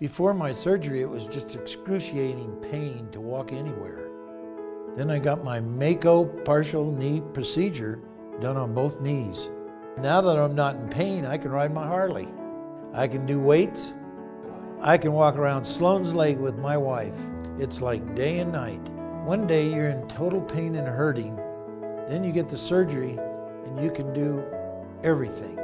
Before my surgery, it was just excruciating pain to walk anywhere. Then I got my MAKO partial knee procedure done on both knees. Now that I'm not in pain, I can ride my Harley. I can do weights. I can walk around Sloan's Lake with my wife. It's like day and night. One day you're in total pain and hurting, then you get the surgery and you can do everything.